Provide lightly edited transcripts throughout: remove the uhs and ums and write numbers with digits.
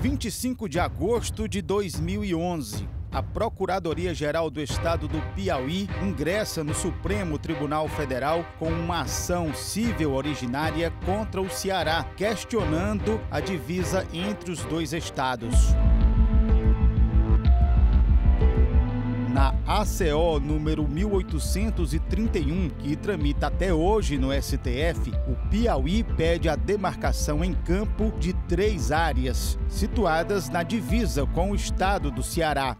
25 de agosto de 2011. A Procuradoria-Geral do Estado do Piauí ingressa no Supremo Tribunal Federal com uma ação civil originária contra o Ceará, questionando a divisa entre os dois estados. Na ACO número 1831, que tramita até hoje no STF, o Piauí pede a demarcação em campo de 3 áreas, situadas na divisa com o estado do Ceará.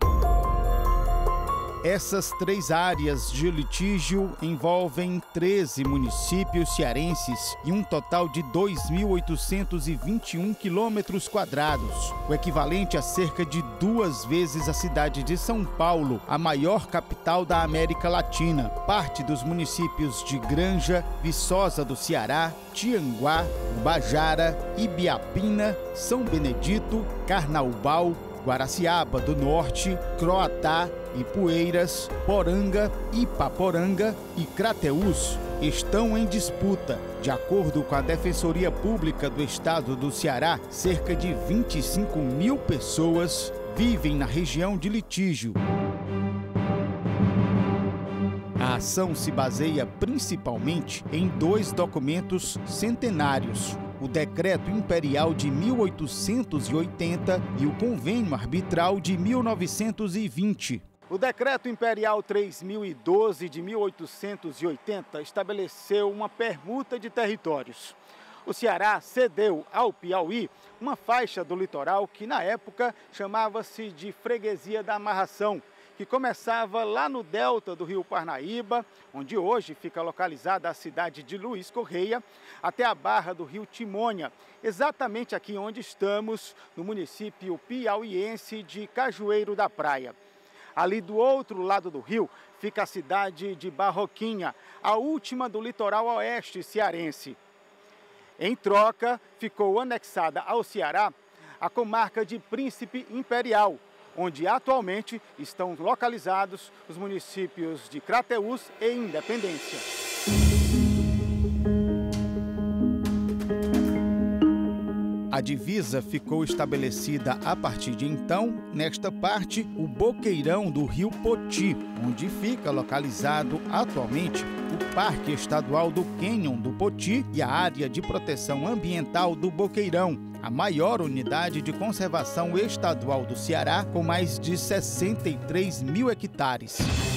Essas 3 áreas de litígio envolvem 13 municípios cearenses e um total de 2.821 quilômetros quadrados, o equivalente a cerca de 2 vezes a cidade de São Paulo, a maior capital da América Latina. Parte dos municípios de Granja, Viçosa do Ceará, Tianguá, Ubajara, Ibiapina, São Benedito, Carnaubal, Guaraciaba do Norte, Croatá, Ipueiras, Poranga, Ipaporanga e Crateús estão em disputa. De acordo com a Defensoria Pública do Estado do Ceará, cerca de 25 mil pessoas vivem na região de litígio. A ação se baseia principalmente em 2 documentos centenários: o Decreto Imperial de 1880 e o Convênio Arbitral de 1920. O Decreto Imperial 3012 de 1880 estabeleceu uma permuta de territórios. O Ceará cedeu ao Piauí uma faixa do litoral que, na época, chamava-se de Freguesia da Amarração, que começava lá no delta do rio Parnaíba, onde hoje fica localizada a cidade de Luiz Correia, até a barra do rio Timônia, exatamente aqui onde estamos, no município piauiense de Cajueiro da Praia. Ali do outro lado do rio fica a cidade de Barroquinha, a última do litoral oeste cearense. Em troca, ficou anexada ao Ceará a comarca de Príncipe Imperial, onde atualmente estão localizados os municípios de Crateús e Independência. A divisa ficou estabelecida a partir de então, nesta parte, o boqueirão do rio Poti, onde fica localizado atualmente o Parque Estadual do Cânion do Poti e a Área de Proteção Ambiental do Boqueirão, a maior unidade de conservação estadual do Ceará, com mais de 63 mil hectares.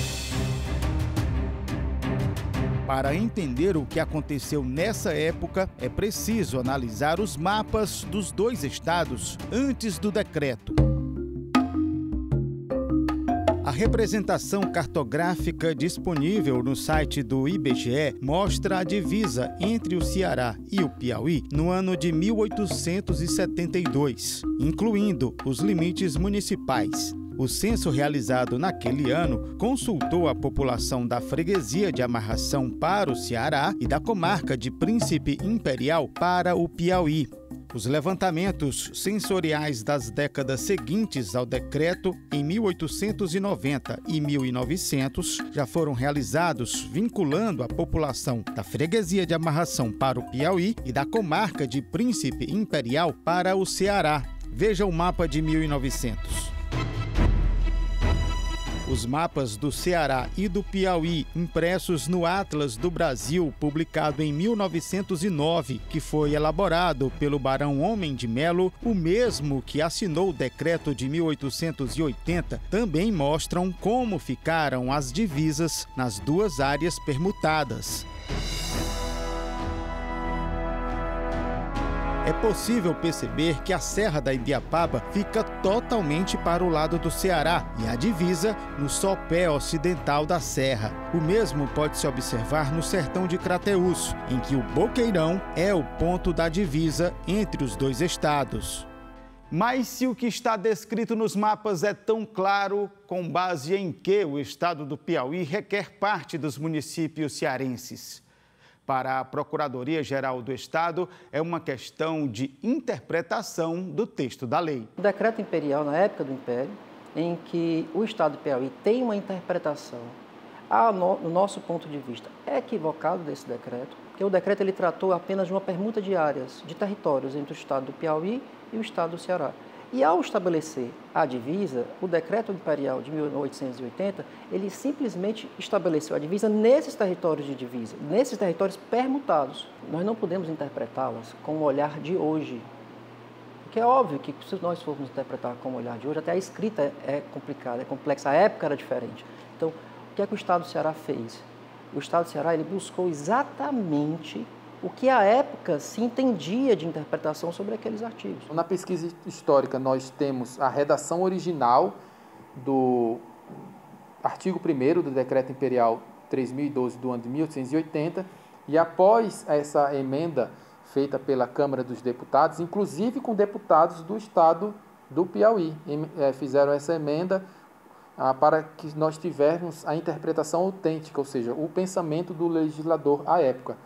Para entender o que aconteceu nessa época, é preciso analisar os mapas dos 2 estados antes do decreto. A representação cartográfica disponível no site do IBGE mostra a divisa entre o Ceará e o Piauí no ano de 1872, incluindo os limites municipais. O censo realizado naquele ano consultou a população da freguesia de Amarração para o Ceará e da comarca de Príncipe Imperial para o Piauí. Os levantamentos sensoriais das décadas seguintes ao decreto, em 1890 e 1900, já foram realizados vinculando a população da freguesia de Amarração para o Piauí e da comarca de Príncipe Imperial para o Ceará. Veja o mapa de 1900. Os mapas do Ceará e do Piauí, impressos no Atlas do Brasil, publicado em 1909, que foi elaborado pelo Barão Homem de Melo, o mesmo que assinou o decreto de 1880, também mostram como ficaram as divisas nas 2 áreas permutadas. É possível perceber que a Serra da Ibiapaba fica totalmente para o lado do Ceará e a divisa no sopé ocidental da serra. O mesmo pode se observar no sertão de Crateús, em que o Boqueirão é o ponto da divisa entre os 2 estados. Mas se o que está descrito nos mapas é tão claro, com base em que o estado do Piauí requer parte dos municípios cearenses? Para a Procuradoria-Geral do Estado, é uma questão de interpretação do texto da lei. O decreto imperial, na época do Império, em que o Estado do Piauí tem uma interpretação, no nosso ponto de vista, equivocado desse decreto, porque o decreto ele tratou apenas de uma permuta de áreas, de territórios entre o Estado do Piauí e o Estado do Ceará. E ao estabelecer a divisa, o decreto imperial de 1880, ele simplesmente estabeleceu a divisa nesses territórios de divisa, nesses territórios permutados. Nós não podemos interpretá-las com o olhar de hoje. Porque é óbvio que se nós formos interpretar com o olhar de hoje, até a escrita é complicada, é complexa, a época era diferente. Então, o que é que o Estado do Ceará fez? O Estado do Ceará ele buscou exatamente o que à época se entendia de interpretação sobre aqueles artigos. Na pesquisa histórica, nós temos a redação original do artigo 1º do Decreto Imperial 3012 do ano de 1880, e após essa emenda feita pela Câmara dos Deputados, inclusive com deputados do estado do Piauí, fizeram essa emenda para que nós tivermos a interpretação autêntica, ou seja, o pensamento do legislador à época.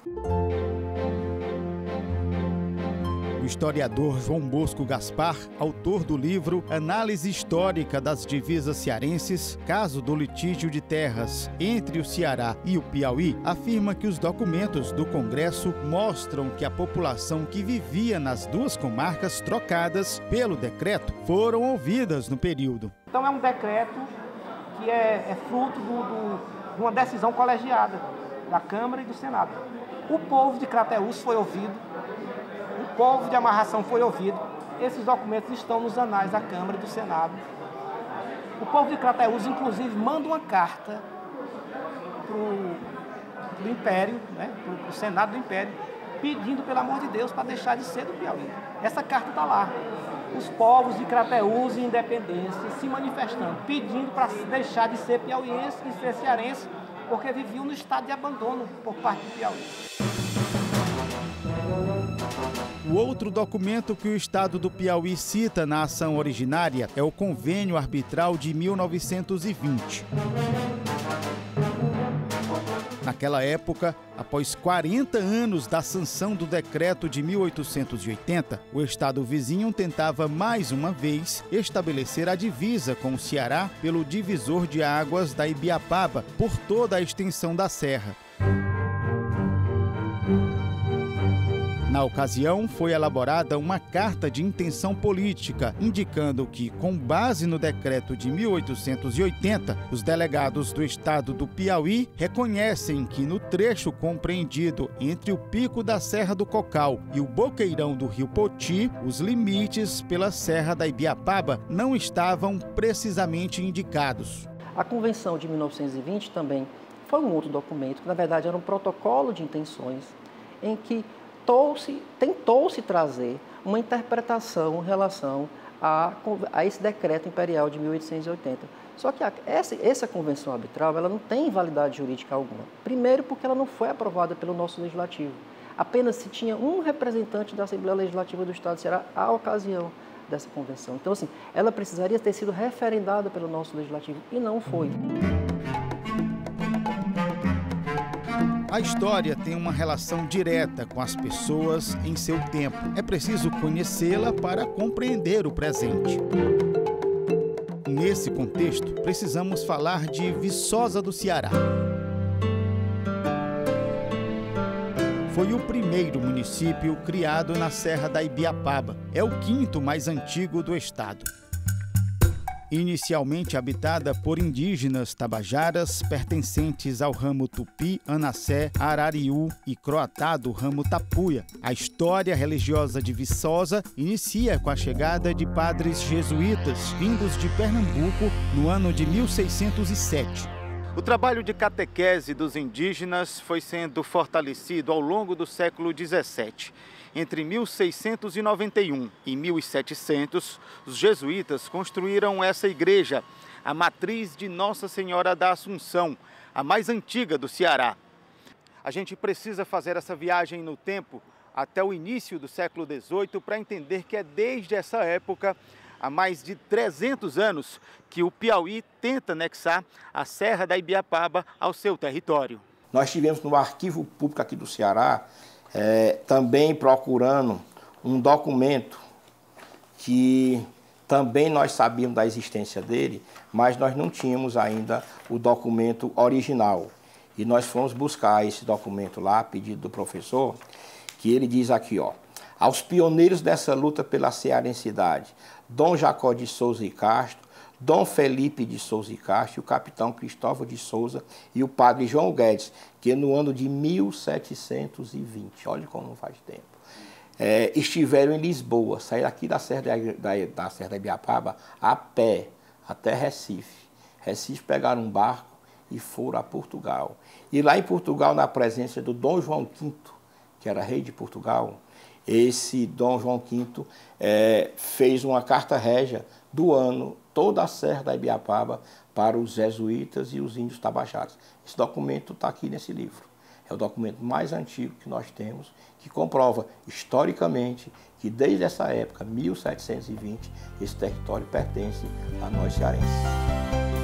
O historiador João Bosco Gaspar, autor do livro Análise Histórica das Divisas Cearenses, caso do litígio de terras entre o Ceará e o Piauí, afirma que os documentos do Congresso mostram que a população que vivia nas duas comarcas trocadas pelo decreto foram ouvidas no período. Então é um decreto que é fruto de uma decisão colegiada da Câmara e do Senado. O povo de Crateús foi ouvido, o povo de Amarração foi ouvido. Esses documentos estão nos anais da Câmara e do Senado. O povo de Crateús, inclusive, manda uma carta para o Império, né, para o Senado do Império, pedindo, pelo amor de Deus, para deixar de ser do Piauí. Essa carta está lá. Os povos de Crateús e Independência se manifestando, pedindo para deixar de ser piauiense e ser cearense, porque viviam no estado de abandono por parte do Piauí. O outro documento que o Estado do Piauí cita na ação originária é o Convênio Arbitral de 1920. Naquela época, após 40 anos da sanção do decreto de 1880, o estado vizinho tentava mais uma vez estabelecer a divisa com o Ceará pelo divisor de águas da Ibiapaba por toda a extensão da serra. Na ocasião, foi elaborada uma carta de intenção política, indicando que, com base no decreto de 1880, os delegados do estado do Piauí reconhecem que no trecho compreendido entre o pico da Serra do Cocal e o boqueirão do rio Poti, os limites pela Serra da Ibiapaba não estavam precisamente indicados. A Convenção de 1920 também foi um outro documento, que na verdade era um protocolo de intenções, em que tentou-se trazer uma interpretação em relação a esse decreto imperial de 1880. Só que essa convenção arbitral ela não tem validade jurídica alguma. Primeiro porque ela não foi aprovada pelo nosso legislativo. Apenas se tinha um representante da Assembleia Legislativa do Estado do Ceará à ocasião dessa convenção. Então, assim, ela precisaria ter sido referendada pelo nosso legislativo e não foi. A história tem uma relação direta com as pessoas em seu tempo. É preciso conhecê-la para compreender o presente. Nesse contexto, precisamos falar de Viçosa do Ceará. Foi o primeiro município criado na Serra da Ibiapaba. É o quinto mais antigo do estado. Inicialmente habitada por indígenas tabajaras pertencentes ao ramo Tupi, Anassé, Arariú e Croatá do ramo Tapuia. A história religiosa de Viçosa inicia com a chegada de padres jesuítas vindos de Pernambuco no ano de 1607. O trabalho de catequese dos indígenas foi sendo fortalecido ao longo do século XVII. Entre 1691 e 1700, os jesuítas construíram essa igreja, a matriz de Nossa Senhora da Assunção, a mais antiga do Ceará. A gente precisa fazer essa viagem no tempo até o início do século XVIII para entender que é desde essa época, há mais de 300 anos, que o Piauí tenta anexar a Serra da Ibiapaba ao seu território. Nós tivemos no Arquivo Público aqui do Ceará, também procurando um documento que também nós sabíamos da existência dele, mas nós não tínhamos ainda o documento original. E E nós fomos buscar esse documento lá, a pedido do professor, que ele diz aqui, ó, aos pioneiros dessa luta pela cearensidade, Dom Jacó de Souza e Castro, Dom Felipe de Souza e Castro, o capitão Cristóvão de Souza e o padre João Guedes, que no ano de 1720, olha como faz tempo, estiveram em Lisboa, saíram aqui da Serra da Ibiapaba a pé até Recife. Recife pegaram um barco e foram a Portugal. E lá em Portugal, na presença do Dom João V, que era rei de Portugal, esse Dom João V fez uma carta régia doando toda a Serra da Ibiapaba para os jesuítas e os índios tabajaras. Esse documento está aqui nesse livro. É o documento mais antigo que nós temos, que comprova historicamente que desde essa época, 1720, esse território pertence a nós cearenses.